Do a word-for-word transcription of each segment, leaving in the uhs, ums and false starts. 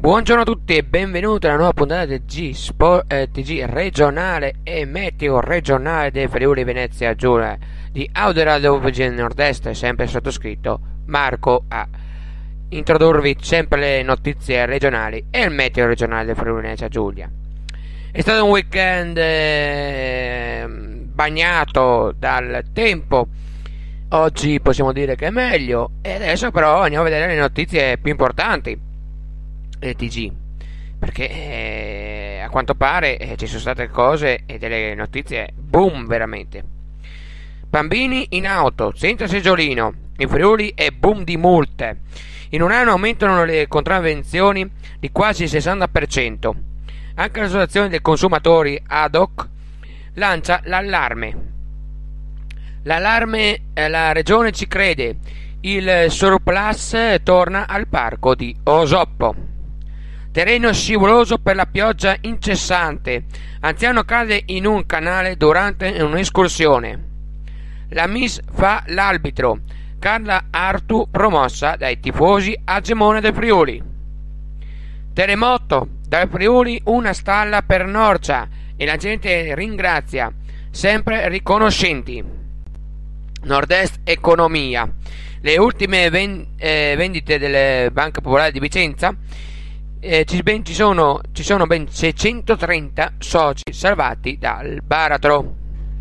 Buongiorno a tutti e benvenuti alla nuova puntata del G Sport, eh, T G regionale e meteo regionale del Friuli Venezia Giulia di Autoradio V G Nord-Est, sempre sottoscritto Marco a introdurvi sempre le notizie regionali e il meteo regionale del Friuli Venezia Giulia. È stato un weekend eh, bagnato dal tempo. Oggi possiamo dire che è meglio e adesso però andiamo a vedere le notizie più importanti del T G, perché eh, a quanto pare eh, ci sono state cose e delle notizie boom veramente. Bambini in auto senza seggiolino in Friuli e boom di multe. In un anno aumentano le contravvenzioni di quasi il sessanta per cento. Anche l'associazione dei consumatori ad hoc lancia l'allarme. L'allarme, eh, la regione ci crede, il surplus torna al parco di Osoppo. Terreno scivoloso per la pioggia incessante. Anziano cade in un canale durante un'escursione. La Miss fa l'arbitro. Carla Artu promossa dai tifosi a Gemona del Friuli. Terremoto. Dal Friuli una stalla per Norcia e la gente ringrazia, sempre riconoscenti. Nord-Est Economia. Le ultime ven- eh, vendite delle Banca Popolare di Vicenza. Eh, ci, ben, ci, sono, ci sono ben seicentotrenta soci salvati dal baratro.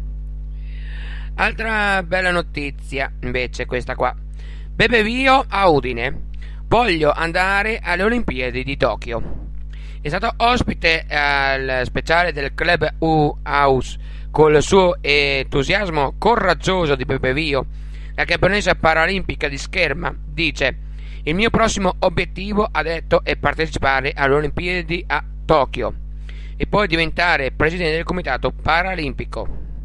Altra bella notizia invece questa qua. Bebevio a Udine. Voglio andare alle Olimpiadi di Tokyo. È stato ospite al speciale del club U House con il suo entusiasmo coraggioso di Bebevio. La campionessa paralimpica di scherma dice: il mio prossimo obiettivo, ha detto, è partecipare alle Olimpiadi a Tokyo e poi diventare presidente del comitato paralimpico.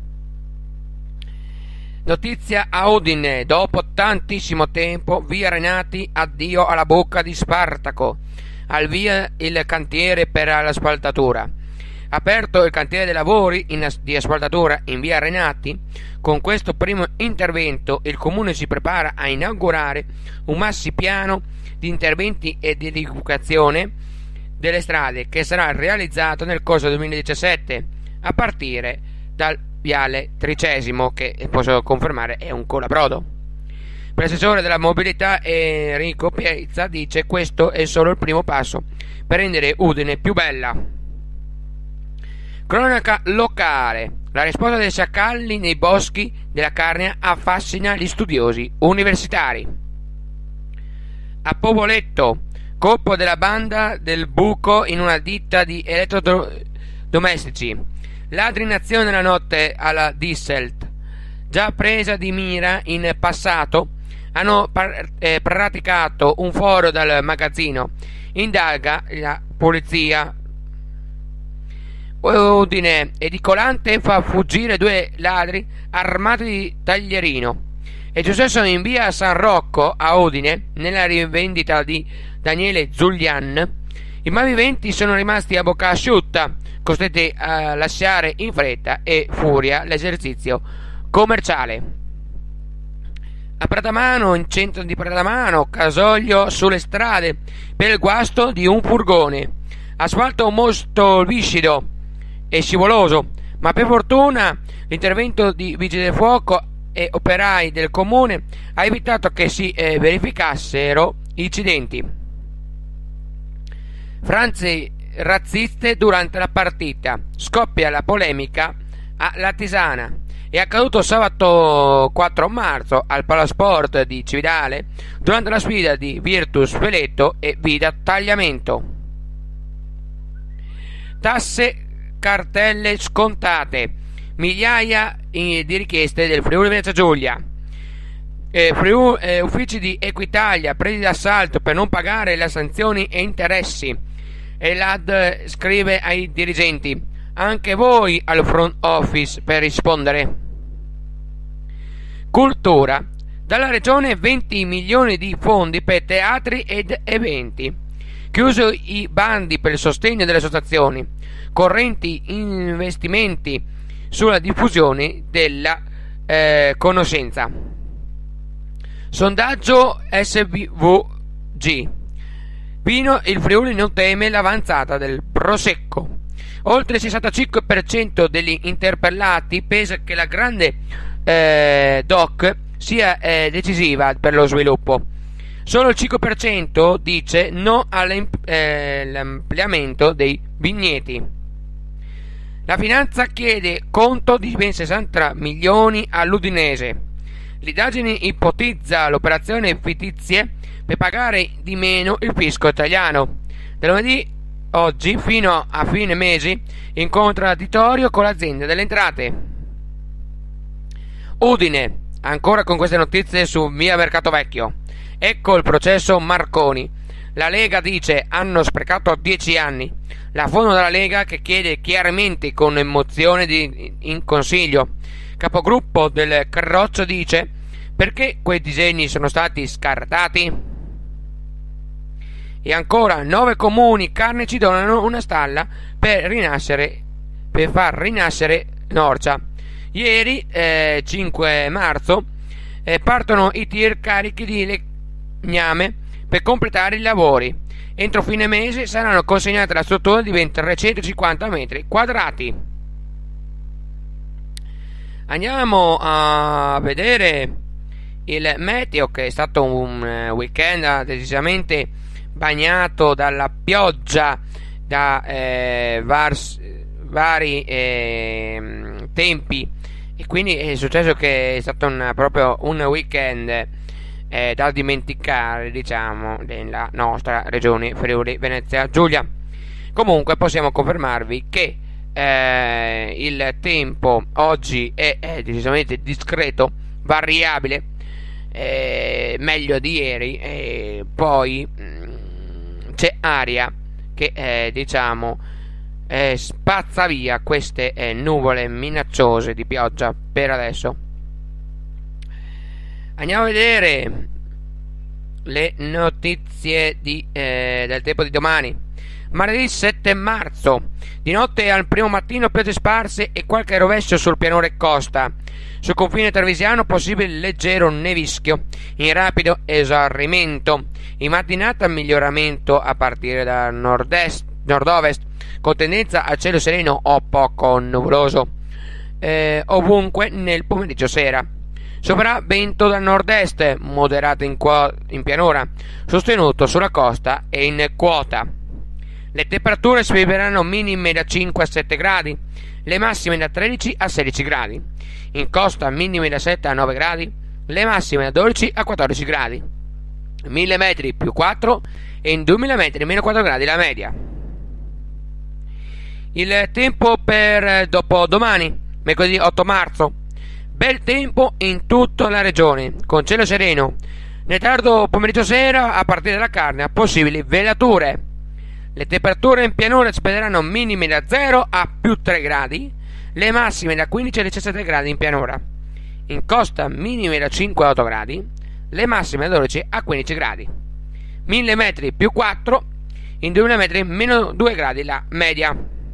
Notizia a Udine: dopo tantissimo tempo, via Renati, addio alla bocca di Spartaco. Al via il cantiere per l'asfaltatura. Aperto il cantiere dei lavori in as- di asfaltatura in via Renati. Con questo primo intervento il comune si prepara a inaugurare un massipiano di interventi e di riqualificazione delle strade che sarà realizzato nel corso del duemiladiciassette a partire dal viale Tricesimo, che posso confermare è un colabrodo. L'assessore della mobilità Enrico Piezza dice: questo è solo il primo passo per rendere Udine più bella. Cronaca locale. La risposta dei sciacalli nei boschi della Carnia affascina gli studiosi universitari. A Povoletto, colpo della banda del buco in una ditta di elettrodomestici. Ladri in azione nella notte alla Disselt. Già presa di mira in passato, hanno par- eh, praticato un foro dal magazzino. Indaga la polizia. Udine, edicolante fa fuggire due ladri armati di taglierino. È successo in via San Rocco a Udine, nella rivendita di Daniele Zulian. I malviventi sono rimasti a bocca asciutta, costretti a lasciare in fretta e furia l'esercizio commerciale. A Pratamano, in centro di Pratamano, casoglio sulle strade per il guasto di un furgone. Asfalto molto viscido e scivoloso, ma per fortuna l'intervento di vigili del fuoco e operai del comune ha evitato che si eh, verificassero incidenti. Franze razziste durante la partita. Scoppia la polemica a Latisana. È accaduto sabato quattro marzo al Palasport di Cividale durante la sfida di Virtus Veletto e Vida Tagliamento. Tasse, cartelle scontate, migliaia di richieste del Friuli Venezia Giulia. Eh, Friuli, eh, uffici di Equitalia presi d'assalto per non pagare le sanzioni e interessi. E l'A D scrive ai dirigenti: anche voi al front office per rispondere. Cultura. Dalla regione venti milioni di fondi per teatri ed eventi. Chiuso i bandi per il sostegno delle associazioni. Correnti investimenti sulla diffusione della eh, conoscenza. Sondaggio S V G. Pino, il Friuli non teme l'avanzata del Prosecco. Oltre il sessantacinque per cento degli interpellati pensa che la grande eh, D O C sia eh, decisiva per lo sviluppo. Solo il cinque per cento dice no all'ampliamento eh, dei vigneti. La finanza chiede conto di ben sessanta milioni all'Udinese. L'indagine ipotizza l'operazione fittizie per pagare di meno il fisco italiano. Da lunedì oggi fino a fine mese in contraddittorio con l'azienda delle entrate. Udine, ancora con queste notizie su via Mercato Vecchio. Ecco il processo Marconi. La Lega dice hanno sprecato dieci anni. La fondo della Lega che chiede chiaramente con emozione di, in consiglio. Capogruppo del Carroccio dice perché quei disegni sono stati scartati. E ancora nove comuni carnici donano una stalla per rinascere per far rinascere Norcia. Ieri eh, cinque marzo eh, partono i tir carichi di legname per completare i lavori. Entro fine mese saranno consegnate la struttura di ben trecentocinquanta metri quadrati. Andiamo a vedere il meteo, che è stato un weekend decisamente bagnato dalla pioggia, da eh, vars, vari eh, tempi, e quindi è successo che è stato un, proprio un weekend eh, da dimenticare, diciamo, nella nostra regione Friuli Venezia Giulia. Comunque possiamo confermarvi che eh, il tempo oggi è, è decisamente discreto, variabile, eh, meglio di ieri, e poi mh, c'è aria che eh, diciamo eh, spazza via queste eh, nuvole minacciose di pioggia per adesso. Andiamo a vedere le notizie di, eh, del tempo di domani. Martedì sette marzo, di notte al primo mattino piogge sparse e qualche rovescio sul pianore costa. Sul confine trevigiano possibile leggero nevischio in rapido esaurimento. In mattinata miglioramento a partire da nord-est, nord-ovest, con tendenza a cielo sereno o poco nuvoloso eh, ovunque nel pomeriggio sera. Sopravvento dal nord-est, moderato in, quo- in pianura, sostenuto sulla costa e in quota. Le temperature si viveranno minime da cinque a sette gradi, le massime da tredici a sedici gradi. In costa minime da sette a nove gradi, le massime da dodici a quattordici gradi. mille metri più quattro e in duemila metri meno quattro gradi la media. Il tempo per dopodomani, mercoledì otto marzo. Bel tempo in tutta la regione, con cielo sereno. Nel tardo pomeriggio sera, a partire dalla Carnia, possibili velature. Le temperature in pianura spederanno minime da zero a più tre gradi, le massime da quindici a diciassette gradi in pianura. In costa minime da cinque a otto gradi, le massime da dodici a quindici gradi. mille metri più quattro, in duemila metri meno due gradi la media.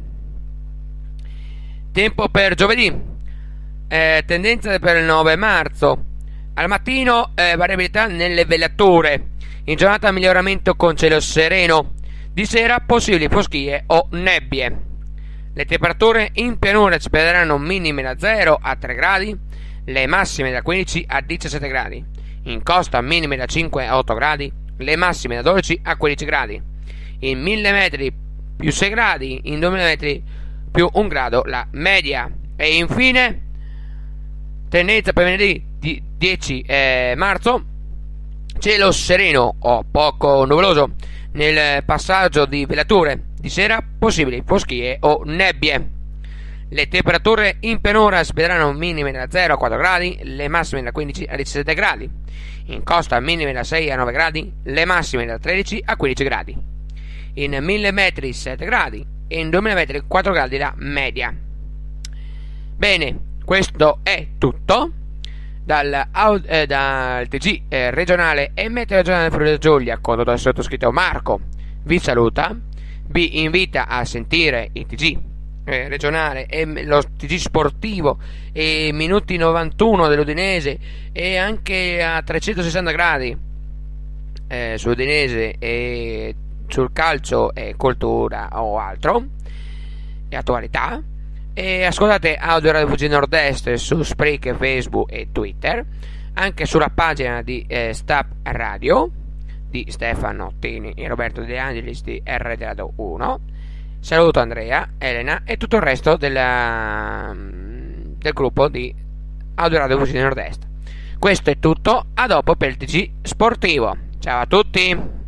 Tempo per giovedì. Eh, tendenza per il nove marzo. Al mattino eh, variabilità nelle velature. In giornata miglioramento con cielo sereno. Di sera possibili foschie o nebbie. Le temperature in pianura si perderanno minime da zero a tre gradi, le massime da quindici a diciassette gradi. In costa minime da cinque a otto gradi, le massime da dodici a quindici gradi. In mille metri più sei gradi, in duemila metri più un grado la media. E infine tendenza per venerdì di dieci eh, marzo, cielo sereno o poco nuvoloso nel passaggio di velature. Di sera possibili foschie o nebbie. Le temperature in pianura si vedranno minime da zero a quattro gradi, le massime da quindici a diciassette gradi. In costa minime da sei a nove gradi, le massime da tredici a quindici gradi. In mille metri sette gradi e in duemila metri quattro gradi la media. Bene, questo è tutto dal, eh, dal T G eh, regionale e meteo regionale Friuli Giulia, condotto dal sottoscritto Marco. Vi saluta, vi invita a sentire il T G eh, regionale e lo T G sportivo e minuti novantuno dell'Udinese, e anche a trecentosessanta gradi eh, sull'Udinese e sul calcio e cultura o altro e attualità. E ascoltate Audio Radio V G Nord-Est su Spreaker, Facebook e Twitter, anche sulla pagina di eh, Stap Radio di Stefano Tini e Roberto De Angelis di R Radio uno. Saluto Andrea, Elena e tutto il resto della, del gruppo di Audio Radio V G Nord-Est. Questo è tutto, a dopo per il T G sportivo. Ciao a tutti!